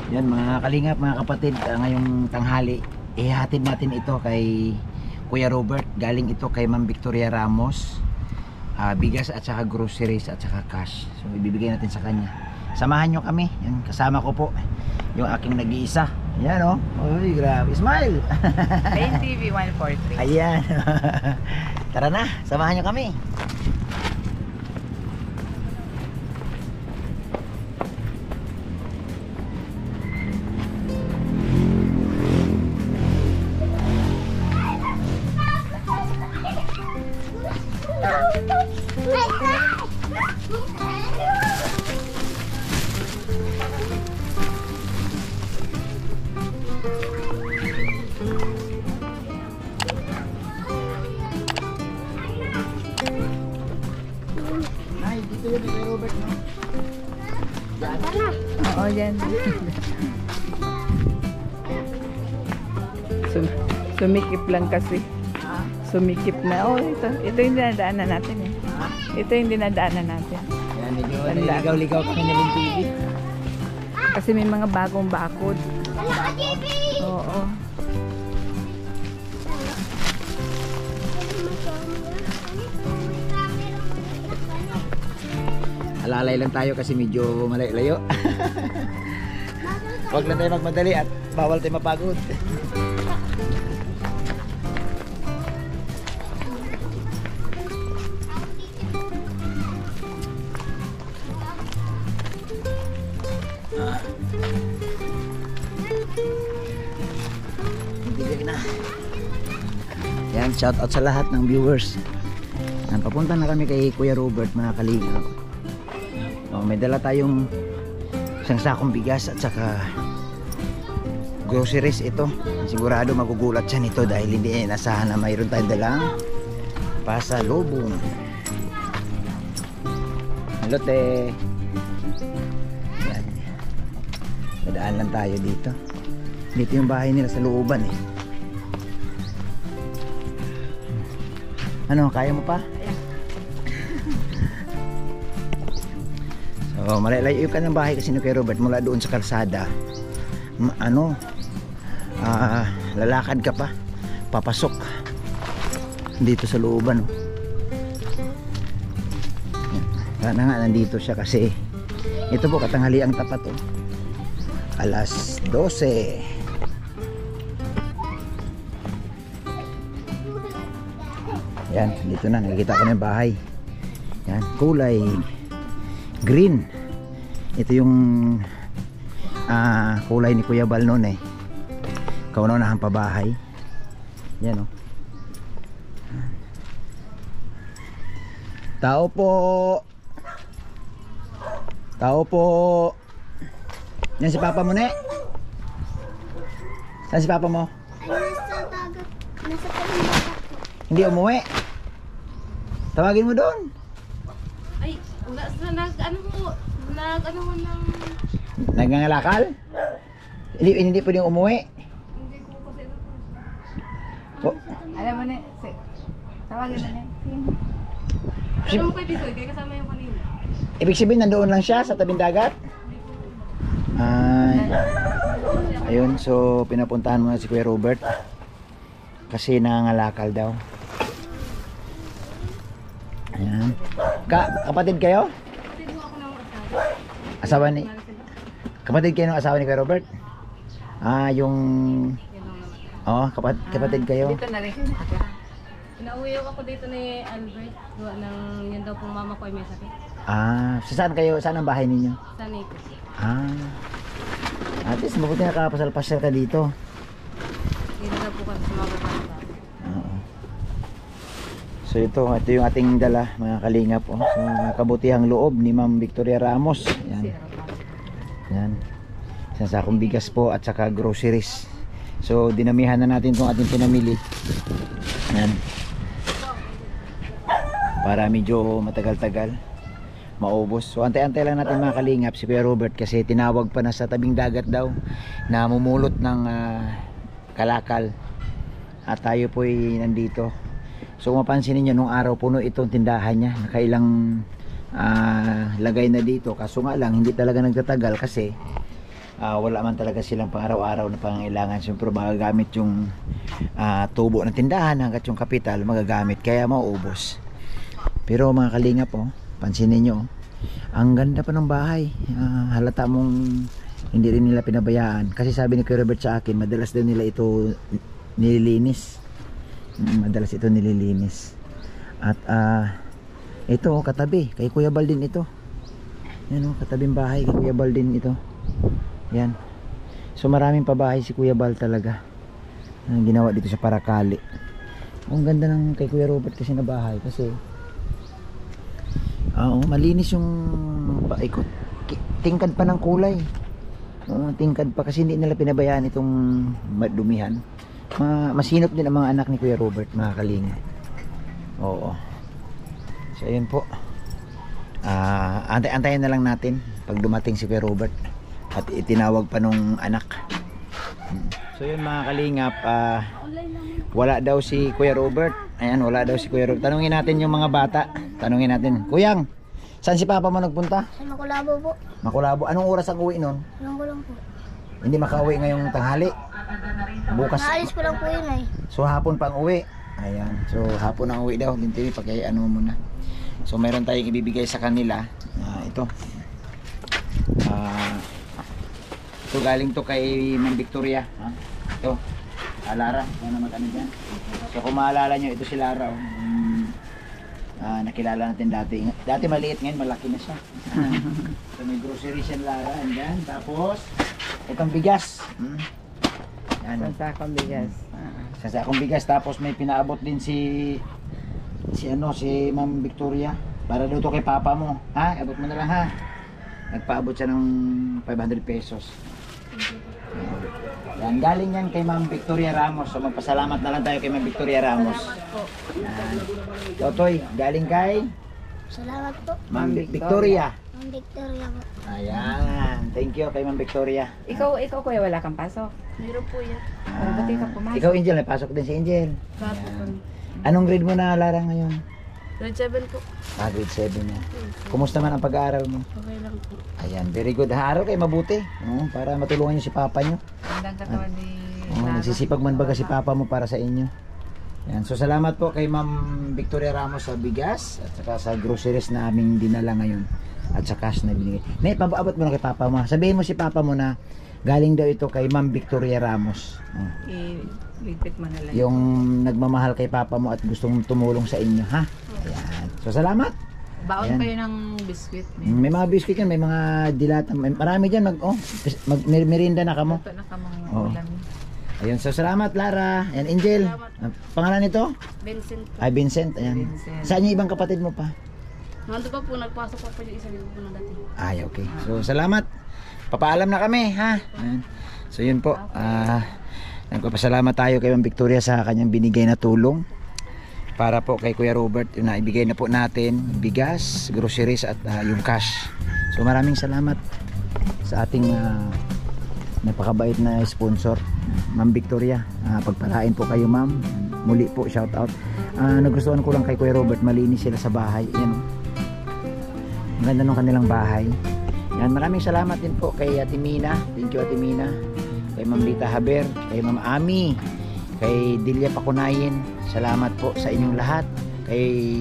Yan mga kalingap, mga kapatid, ngayong tanghali ihatid natin ito kay Kuya Robert. Galing ito kay Ma'am Victoria Ramos, bigas at saka groceries at saka cash. So ibibigay natin sa kanya. Samahan nyo kami. Yan, kasama ko po yung aking nag-iisa. Yan o. Uy, grabe. Smile. Ayun TV 143. Ayan. Tara na, samahan nyo kami. Ay, dito yun kay Robert, no? Oo, yan. Sumikip lang kasi. Sumikip na. Oh, ito yung dinadaanan natin eh. Ito yung dinadaanan natin. Yan, medyo naligaw-ligaw kami na rin TV. Kasi may mga bagong bakod. Oo. Alalay lang tayo kasi medyo malayo. Huwag lang tayo magmadali at bawal tayo mapagod. Bibigyan na. Yan, shout out sa lahat ng viewers. Papunta na kami kay Kuya Robert, mga kalingap. May dala tayong isang sakong bigas at saka groceries ito. Sigurado magugulat siya nito dahil hindi inasahan na mayroon tayong dalang pasalubong. Lote. Yan. Madaan lang tayo dito. Dito yung bahay nila sa looban eh. Ano, kaya mo pa? So, malalayo ka ng bahay kasi ni Kuya Robert mula doon sa kalsada. Lalakad ka pa papasok dito sa looban. Sana nga nandito siya kasi ito po katanghali ang tapat oh. Alas 12. Yan, dito na nakikita ko na yung bahay. Yan, kulay green. Ito yung kulay ni Kuya Bal noon eh. Kaunahan pa bahay. Yan oh. Tao po. Tao po. Yan si Papa mo ne. Saan si Papa mo? Nasa dagat. Nasa dagat. Hindi umuwi. Tawagin mo doon. Ay, nag-ano mo ng... Nagngangalakal? Hindi pwedeng umuwi. Hindi ko kasi Oh, Alam mo na, tawagin na. Alam mo kay Bisoy, kaya kasama yung kanina. ibig sabihin nandoon lang siya sa tabing dagat? Ay. Ayun, so pinapuntahan mo na si Kuya Robert kasi nangangalakal daw. Ayan. Kapatid kayo? Kapatid mo ako ng asawa. Asawa ni... Kapatid kayo ng asawa ni Kuya Robert? Yung... kapatid kayo. Dito na rin kayo nakatira. Inauwi ako dito ni Albert. Gawa ng yan daw pong mama ko ay may sakit. Saan kayo? Saan ang bahay ninyo? Sa Nico. At least mabuti nakapasal-pasal ka dito. Dito na po kami sa mga bata. Oo. So ito yung ating dala, mga kalingap sa kabutihang loob ni Ma'am Victoria Ramos. Yan. Yan. Isang sakong bigas po at saka groceries. So dinamihan na natin itong ating pinamili. Yan. Para medyo matagal-tagal maubos. So antay-antay lang natin mga kalingap si Kuya Robert kasi tinawag pa na sa tabing dagat daw na mumulot ng kalakal. At tayo po ay nandito. So kung mapansin niyo nung araw puno itong tindahan niya, nakailang lagay na dito, kaso nga lang hindi talaga nagtatagal kasi wala man talaga silang pang araw-araw na pangangailangan. Siyempre magagamit yung tubo ng tindahan hanggat yung kapital magagamit, kaya mauubos. Pero mga kalingap, pansinin nyo, ang ganda pa ng bahay. Halata mong hindi rin nila pinabayaan, kasi sabi ni Kuya Robert sa akin, madalas daw nila ito nililinis. Madalas ito nililinis. At ito katabi kay Kuya Bal din ito. Yan, katabing bahay kay Kuya Bal din ito. Yan. So maraming pabahay si Kuya Bal talaga. Ang ginawa dito sa Paracali. Ang ganda ng kay Kuya Robert kasi na bahay, kasi malinis yung paikot. Tingkad pa ng kulay. Tingkad pa kasi hindi nila pinabayaan itong madumihan. Masinop din ang mga anak ni Kuya Robert, mga kalinga. Oo. So ayun po. Antay-antayin na lang natin pag dumating si Kuya Robert at itinawag pa nung anak. So yun mga kalingap, wala daw si Kuya Robert. Ayan, wala daw si Kuya Robert. Tanungin natin yung mga bata. Tanungin natin, Kuyang, saan si Papa mo nagpunta? Sa Makulabo po. Makulabo. Anong oras ang uwi nun? Ilang ko lang po. Hindi makauwi ngayong tanghali. Bukas. Naalis ko lang po yun ay. So hapon pang uwi. Ayan. So hapon ang uwi daw. Lintiwi, pag-ano mo muna. So meron tayong ibibigay sa kanila. Ito. Ito galing to kay Ma'am Victoria. Ito. Lara. Ano naman ano dyan. So kung maalala nyo, ito si Lara. Nakilala natin dati. Dati maliit, ngayon malaki na siya. So may grocery siya Lara. Andyan. Tapos itong bigas. Yan. Sa sakong bigas. Sa sakong bigas. Tapos may pinaabot din si Ma'am Victoria. Para daw to kay Papa mo. Ha? Abot mo na lang ha. Nagpaabot siya ng 500 pesos. Yan. Galing yan kay Ma'am Victoria Ramos. So magpasalamat na lang tayo kay Ma'am Victoria Ramos. Yan. Totoy, galing kay Salamat po. Ma'am Victoria. Ang Victoria po. Ayan. Thank you kay Ma'am Victoria. Ikaw kuya, wala kang pasok. Meron po yan. Ba't ka pumasok? Ikaw Angel, may pasok din si Angel. Bago po. Anong grade mo na Lara ngayon? Grade 7 po. Grade 7 na. Kumusta man ang pag-aaral mo? Okay lang po. Ayan, very good. Aaral kayo mabuti. Para matulungan niyo si Papa niyo. Gandang katawan ni Nagsisipag man baga si Papa mo para sa inyo. Ayan, so salamat po kay Ma'am Victoria Ramos sa bigas at saka sa groceries na aming dinala ngayon at sa cash na binigay. Nay, pabaabot mo na kay Papa mo. Sabihin mo si Papa mo na galing daw ito kay Ma'am Victoria Ramos. Ligpit mo na lang. Yung nagmamahal kay Papa mo at gustong tumulong sa inyo, ha? Ayan. So salamat. Baon Ayan. kayo ng biskwit. May mga biscuit yan, may mga dilata, marami dyan, merienda na kamo. Ito na ka mga Oo. ulam. Ayun, so salamat Lara. Ayan, Angel. Ang pangalan nito? Vincent po. Ay, Vincent. Ayan. Vincent. Saan yung ibang kapatid mo pa? Nandun pa po, nagpasok pa po yung isang libo po ng dati. Ay, okay. So salamat. Papaalam na kami, ha? Ayan. So yun po. Nagpapasalamat tayo kay Ma'am Victoria sa kanyang binigay na tulong. Para po kay Kuya Robert, yun na ibigay na po natin bigas, groceries at yung cash. So maraming salamat sa ating napakabait na sponsor, Ma'am Victoria. Pagpalain po kayo, Ma'am. Muli po, shout out. Nagustuhan ko lang kay Kuya Robert, malinis sila sa bahay. Yan, ang ganda ng kanilang bahay. Yan, maraming salamat din po kay Ate Mina. Thank you Ate Mina. Kay Ma'am Lita Haber, kay Ma'am Ami, kay Delia Pakunayin. Salamat po sa inyong lahat. Kay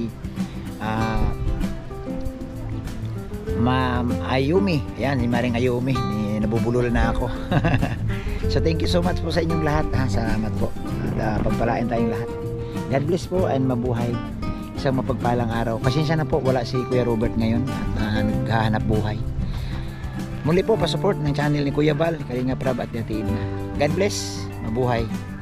Ma'am Ayumi. Ayan, si Maring Ayumi. Nabubululan na ako. So thank you so much po sa inyong lahat. Salamat po. At pagpalain tayong lahat. God bless po and mabuhay. Isang mapagpalang araw. Pasensya na po, wala si Kuya Robert ngayon at naghahanap buhay. Muli po, pasupport ng channel ni Kuya Bal, Kalinga Prab at Yatiin. God bless. Mabuhay.